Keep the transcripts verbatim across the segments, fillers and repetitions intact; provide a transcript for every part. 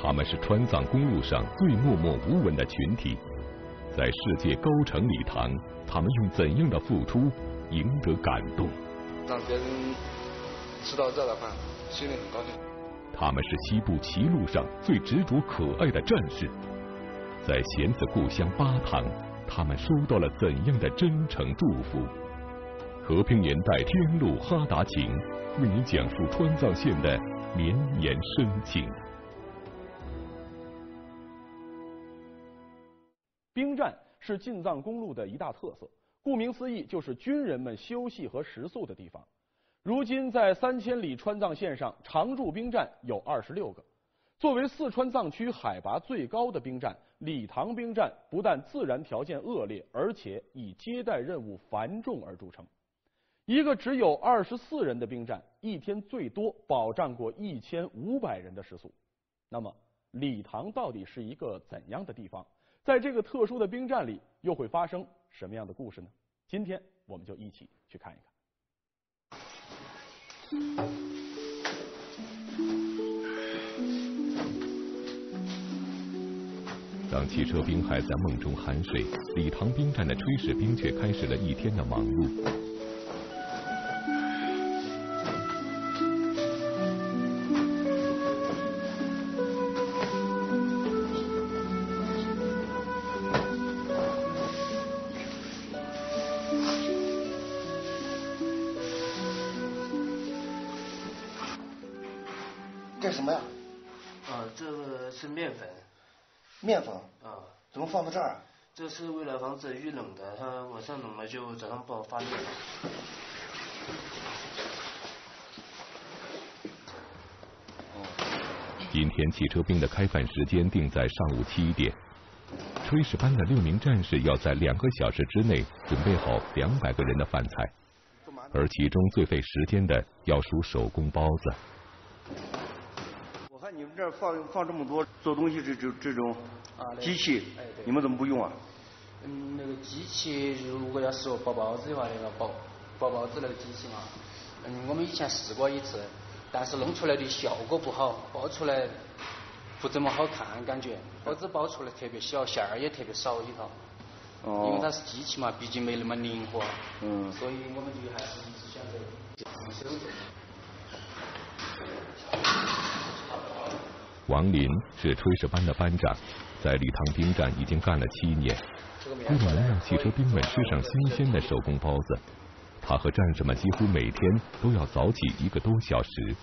他们是川藏公路上最默默无闻的群体，在世界高城礼堂，他们用怎样的付出赢得感动？ 让别人吃到这的饭，心里很高兴。 他们是西部歧路上最执着可爱的战士，在弦子故乡巴塘，他们收到了怎样的真诚祝福？和平年代天路哈达情，为你讲述川藏线的绵绵深情。 兵站是进藏公路的一大特色，顾名思义，就是军人们休息和食宿的地方。如今，在三千里川藏线上，常驻兵站有二十六个。作为四川藏区海拔最高的兵站，理塘兵站不但自然条件恶劣，而且以接待任务繁重而著称。一个只有二十四人的兵站，一天最多保障过一千五百人的食宿。那么，理塘到底是一个怎样的地方？在这个特殊的兵站里，又会发生什么样的故事呢？今天我们就一起去看一看。 当汽车兵还在梦中酣睡，理塘兵站的炊事兵却开始了一天的忙碌。 这什么呀？ 啊，这个是面粉。 面粉？ 啊。 怎么放到这儿？ 这是为了防止遇冷的，它晚上冷了就早上不好发面。 今天汽车兵的开饭时间定在上午七点，炊事班的六名战士要在两个小时之内准备好两百个人的饭菜，而其中最费时间的要数手工包子。 我看你们这儿放放这么多做东西这这这种机器，啊、你们怎么不用啊？ 嗯，那个机器如果要是说包包子的话，那个包包包子那个机器嘛，嗯，我们以前试过一次，但是弄出来的效果不好，包出来不怎么好看，感觉包子包出来特别小，馅儿也特别少里头。哦。因为它是机器嘛，毕竟没那么灵活。嗯。所以我们就还是一直选择用手做。 王林是炊事班的班长，在理塘兵站已经干了七年。为了能让汽车兵们吃上新鲜的手工包子，他和战士们几乎每天都要早起一个多小时。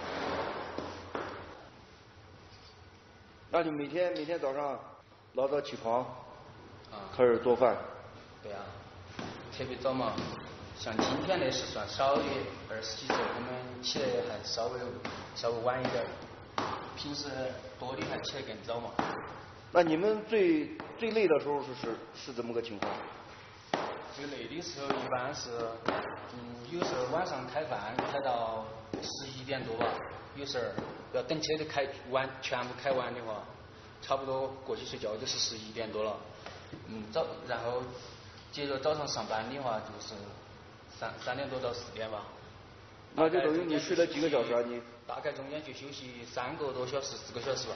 那你每天每天早上老早起床，啊，开始做饭。 对啊，特别早嘛。像今天的是算少的，二十几岁，我们起来还稍微稍微晚一点。平时多的还起来更早嘛。 那你们最最累的时候是是是怎么个情况？ 最累的时候一般是，嗯，有时候晚上开饭开到十一点多吧，有时候要等车都开完全部开完的话，差不多过去睡觉就是十一点多了。嗯，早然后接着早上上班的话就是三三点多到四点吧。 那就等于你睡了几个小时啊？你大概中间就休息三个多小时、四个小时吧。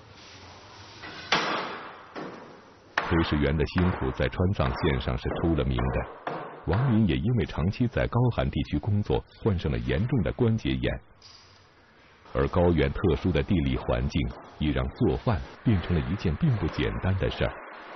炊事员的辛苦在川藏线上是出了名的。王林也因为长期在高寒地区工作，患上了严重的关节炎。而高原特殊的地理环境，也让做饭变成了一件并不简单的事儿。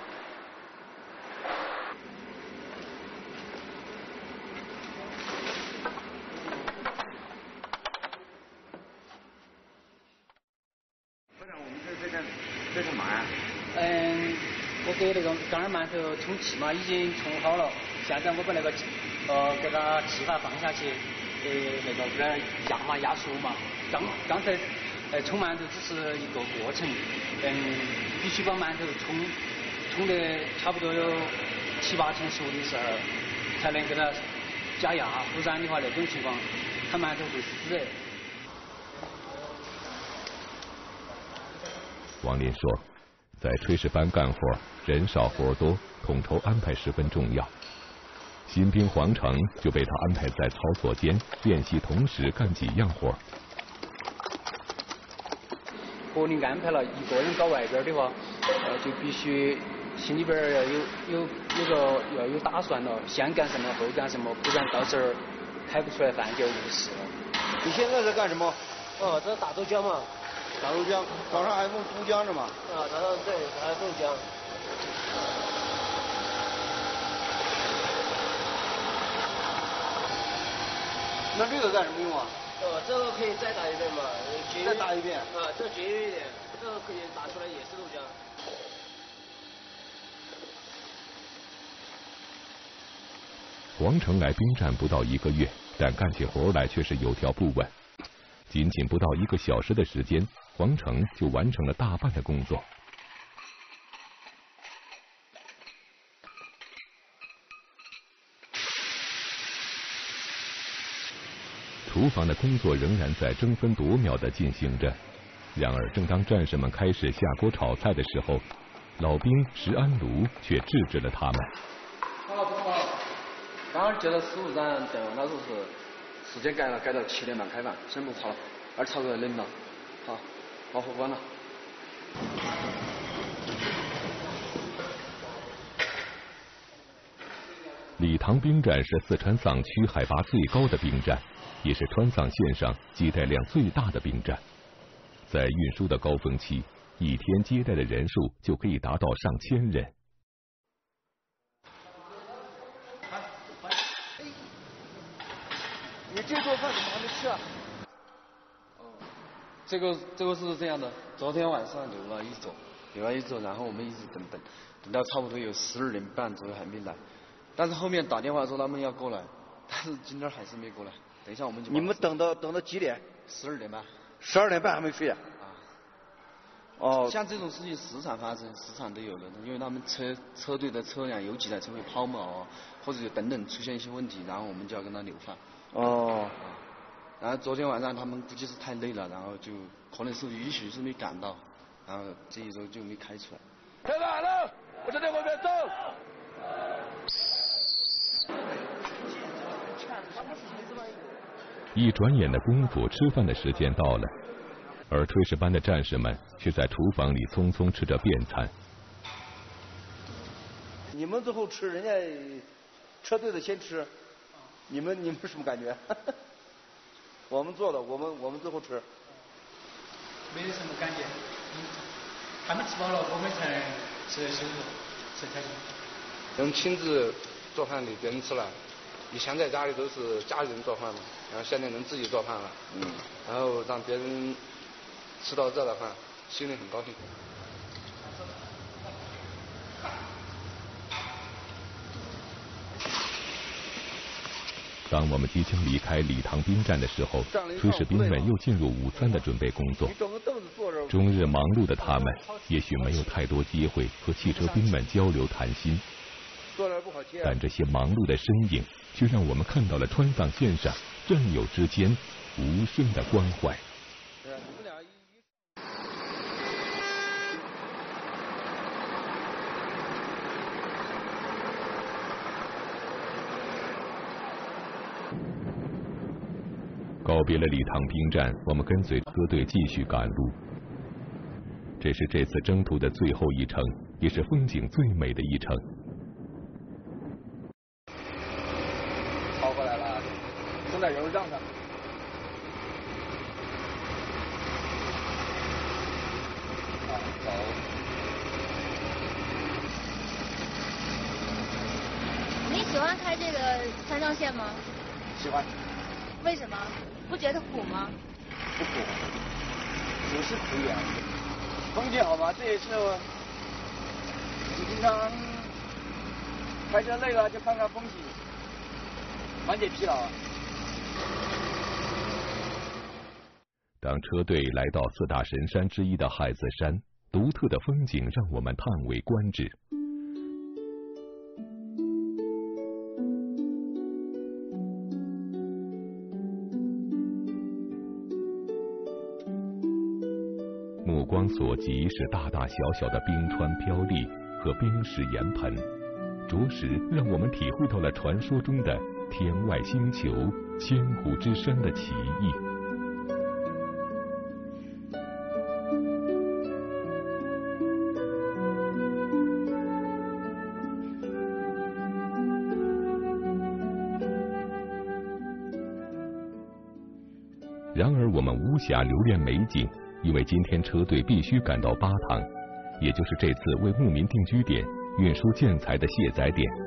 这是嘛呀？ 嗯，我给那个干儿馒头充气嘛，已经充好了。现在我把那个呃给它气阀放下去，呃那个给它压嘛压熟嘛。刚刚才呃充馒头只是一个过程，嗯，必须把馒头充充得差不多有七八成熟的时候，才能给它加压，不然的话那种情况，它馒头会死。 王林说，在炊事班干活，人少活多，统筹安排十分重要。新兵黄成就被他安排在操作间练习，同时干几样活。 合理安排了一个人搞外边的话，呃，就必须心里边要有有有个要有打算了，先干什么后干什么，不然到时候开不出来饭就误事了。 你现在在干什么？ 哦，这打豆浆嘛。 打豆浆，早上还弄豆浆是吗？ 啊，早上对，还有豆浆。 那这个干什么用啊？ 哦，这个可以再打一遍嘛？ 再打一遍。 啊，这节约一点，这个可以打出来也是豆浆。 黄成来兵站不到一个月，但干起活来却是有条不紊。仅仅不到一个小时的时间，黄成就完成了大半的工作。厨房的工作仍然在争分夺秒地进行着，然而正当战士们开始下锅炒菜的时候，老兵石安卢却制止了他们。 好了，不好了，刚刚接到师傅长电话，他说是时间改了，改到七点半开饭，先不炒了，二炒个冷了。好，把火关了。 理塘兵站是四川藏区海拔最高的兵站，也是川藏线上接待量最大的兵站。在运输的高峰期，一天接待的人数就可以达到上千人。 你这桌饭怎么还没吃啊？哦，这个这个是这样的，昨天晚上留了一桌，留了一桌，然后我们一直等等，等到差不多有十二点半左右还没来，但是后面打电话说他们要过来，但是今天还是没过来。等一下我们就你们等到等到几点？ 十二点半。 十二点半还没睡啊？ 啊。 哦。 像这种事情时常发生，时常都有的，因为他们车车队的车辆有几台车会抛锚，或者等等出现一些问题，然后我们就要跟他留饭。 哦。 然后昨天晚上他们估计是太累了，然后就可能是也许是没赶到，然后这一周就没开出来。 开饭了，我这在外面走。 一转眼的功夫，吃饭的时间到了，而炊事班的战士们却在厨房里匆匆吃着便餐。 你们最后吃，人家车队的先吃，你们你们什么感觉？我们做的，我们我们最后吃。 没有什么感觉，嗯，他们吃饱了，我们才能吃得舒服，吃开心。 用亲自做饭的别人吃了，以前在家里都是家里人做饭嘛，然后现在能自己做饭了，嗯，然后让别人吃到这的饭，心里很高兴。 当我们即将离开理塘兵站的时候，炊事兵们又进入午餐的准备工作。终日忙碌的他们，也许没有太多机会和汽车兵们交流谈心，但这些忙碌的身影，却让我们看到了川藏线上战友之间无声的关怀。告别了理塘兵站，我们跟随车队继续赶路。这是这次征途的最后一程，也是风景最美的一程。 跑过来了，正在油让上。啊，走。 你喜欢开这个川藏线吗？ 喜欢。 为什么？不觉得苦吗？ 不苦，只是苦远。风景好吗？这也是我，你平常开车累了就看看风景，缓解疲劳。 当车队来到四大神山之一的海子山，独特的风景让我们叹为观止。目光所及是大大小小的冰川飘砾和冰石岩盆，着实让我们体会到了传说中的天外星球、千湖之山的奇异。 然而我们无暇留恋美景，因为今天车队必须赶到巴塘，也就是这次为牧民定居点运输建材的卸载点。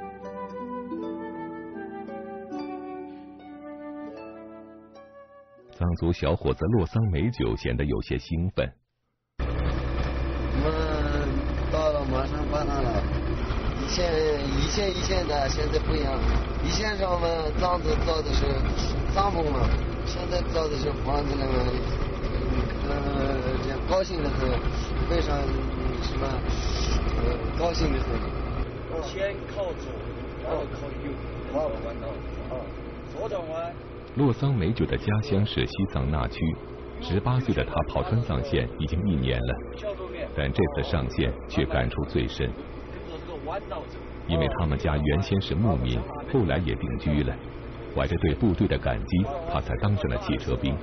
藏族小伙子洛桑美酒显得有些兴奋。 我们到了马上巴塘了，以前以前以前的现在不一样，以前上我们藏子造的是帐篷嘛，现在造的是房子了嘛，呃，这样高兴的很，非常什么呃高兴的很。 先靠左，然后靠右，绕弯道，啊，左转弯。 洛桑美酒的家乡是西藏那曲，十八岁的他跑川藏线已经一年了，但这次上线却感触最深，因为他们家原先是牧民，后来也定居了，怀着对部队的感激，他才当上了汽车兵。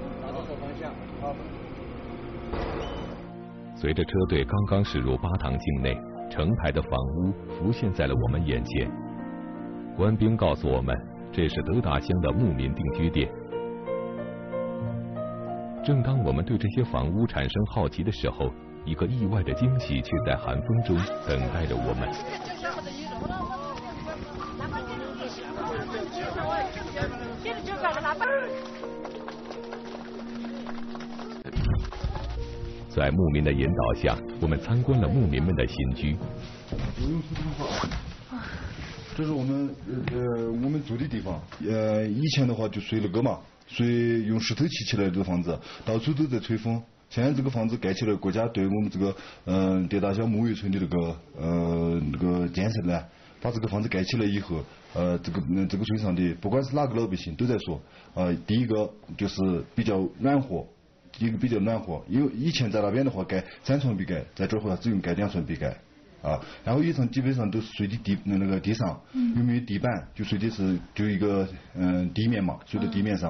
随着车队刚刚驶入巴塘境内，成排的房屋浮现在了我们眼前。官兵告诉我们，这是德达乡的牧民定居点。正当我们对这些房屋产生好奇的时候，一个意外的惊喜却在寒风中等待着我们。在牧民的引导下，我们参观了牧民们的新居。 这是我们呃我们住的地方，呃以前的话就睡那个嘛，睡用石头砌起来的房子，到处都在吹风。现在这个房子盖起来，国家对我们这个嗯、呃、德达乡牧渔村的那个呃那个建设呢，把这个房子盖起来以后，呃这个嗯这个村上的不管是哪个老百姓都在说，呃第一个就是比较暖和。第一个比较暖和，因为以前在那边的话盖三床壁盖，在这儿的话只用盖两床壁盖。啊，然后一层基本上都是睡的地那个地上，有没有地板就睡的是就一个嗯地面嘛，睡在地面上。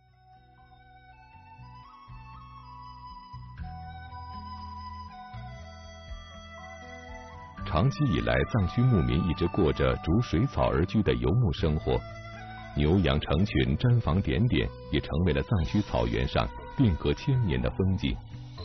长期以来，藏区牧民一直过着逐水草而居的游牧生活，牛羊成群，毡房点点，也成为了藏区草原上定格千年的风景。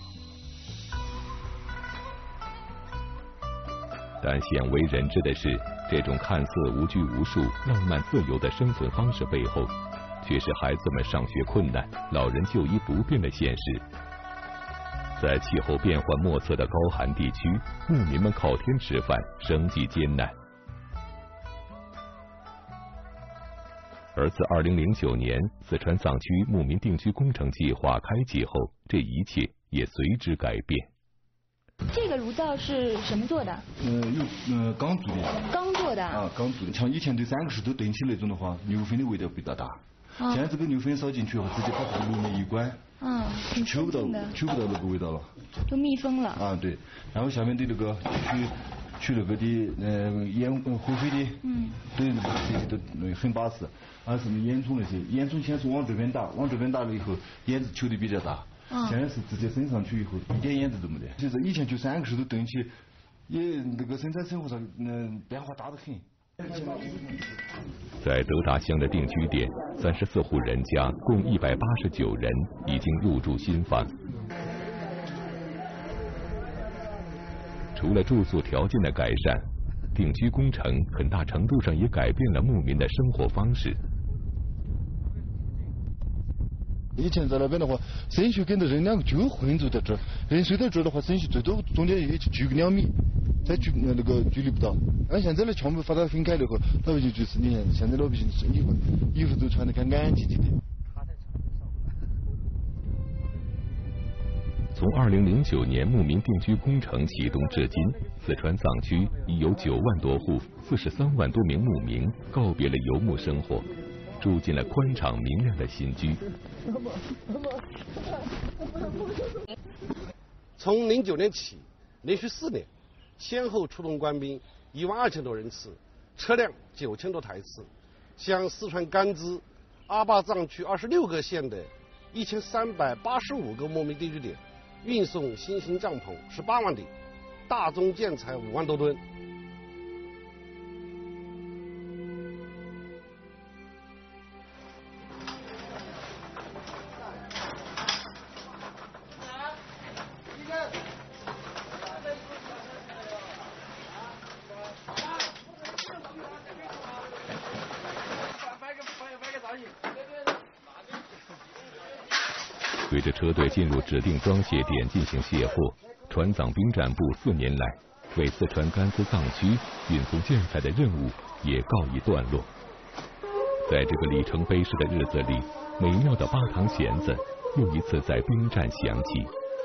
但鲜为人知的是，这种看似无拘无束、浪漫自由的生存方式背后，却是孩子们上学困难、老人就医不便的现实。在气候变幻莫测的高寒地区，牧民们靠天吃饭，生计艰难。而自二零零九年四川藏区牧民定居工程计划开启后，这一切也随之改变。 这个炉灶是什么做的？ 呃，有呃钢做的。 钢做的。 啊，钢做的。像以前对三个石头炖起那种的话，牛粪的味道比较大。 哦、 现在这个牛粪烧进去后，直接把这个炉内一关， 嗯，很嗅不到，嗅不到那个味道了。 都密封了。 啊，对。然后下面的那个取取那个的呃烟灰灰的，嗯，对那个这些都很巴适。啊，什么烟囱那些，烟囱先是往这边打，往这边打了以后，烟子抽的比较大。现在是直接升上去以后，一点烟子都没得。其实以前就三个石头炖起，也那个生产生活上嗯变化大得很。 在德达乡的定居点，三十四户人家，共一百八十九人已经入住新房。除了住宿条件的改善，定居工程很大程度上也改变了牧民的生活方式。 以前在那边的话，生锈跟着人两个就混住在这儿，人睡在这儿的话，生锈最多中间也就距个两米，再距那个距离不到。按现在的全部把它分开了后，老百姓就是你看现在老百姓衣服衣服都穿得干干净净的。 从二零零九年牧民定居工程启动至今，四川藏区已有九万多户、四十三万多名牧民告别了游牧生活，住进了宽敞明亮的新居。 从零九年起，连续四年，先后出动官兵一万二千多人次，车辆九千多台次，向四川甘孜、阿坝藏区二十六个县的一千三百八十五个牧民定居点，运送新型帐篷十八万顶，大宗建材五万多吨。 随着车队进入指定装卸点进行卸货，川藏兵站部四年来为四川甘孜藏区运送建材的任务也告一段落。在这个里程碑式的日子里，美妙的八堂弦子又一次在兵站响起。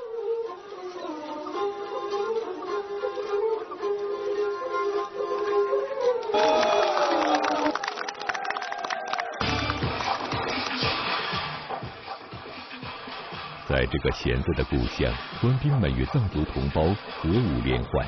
在这个弦子的故乡，官兵们与藏族同胞合舞联欢。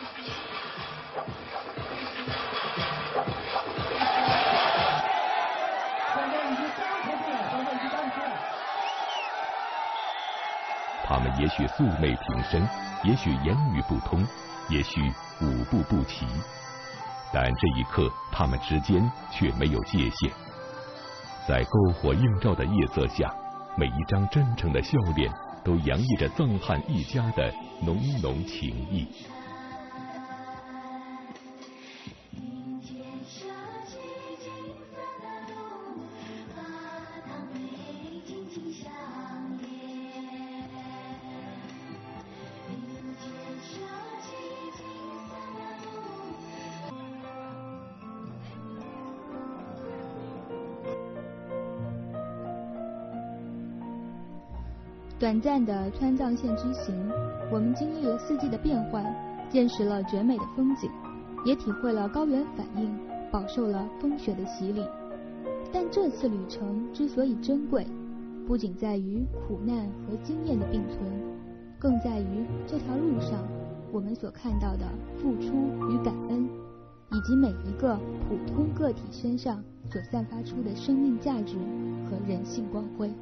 他们也许素昧平生，也许言语不通，也许舞步不齐，但这一刻，他们之间却没有界限。在篝火映照的夜色下，每一张真诚的笑脸都洋溢着藏汉一家的浓浓情谊。 短暂的川藏线之行，我们经历了四季的变换，见识了绝美的风景，也体会了高原反应，饱受了风雪的洗礼。但这次旅程之所以珍贵，不仅在于苦难和经验的并存，更在于这条路上我们所看到的付出与感恩，以及每一个普通个体身上所散发出的生命价值和人性光辉。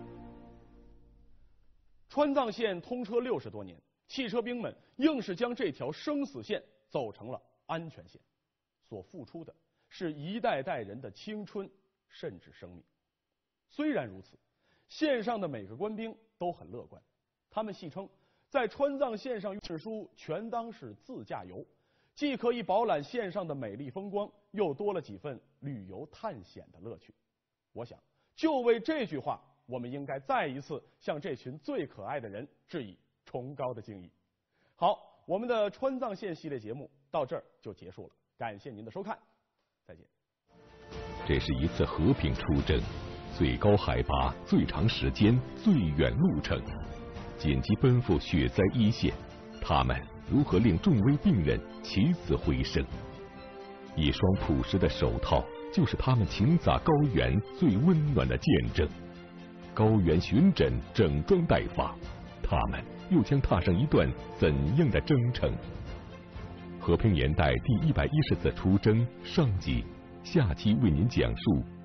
川藏线通车六十多年，汽车兵们硬是将这条生死线走成了安全线，所付出的是一代代人的青春，甚至生命。虽然如此，线上的每个官兵都很乐观，他们戏称，在川藏线上运输全当是自驾游，既可以饱览线上的美丽风光，又多了几份旅游探险的乐趣。我想，就为这句话，我们应该再一次向这群最可爱的人致以崇高的敬意。好，我们的川藏线系列节目到这儿就结束了，感谢您的收看，再见。 这是一次和平出征，最高海拔、最长时间、最远路程，紧急奔赴血灾一线，他们如何令重危病人起死回生？一双朴实的手套，就是他们勤洒高原最温暖的见证。高原巡诊，整装待发，他们又将踏上一段怎样的征程？和平年代第一百一十次出征上集，下期为您讲述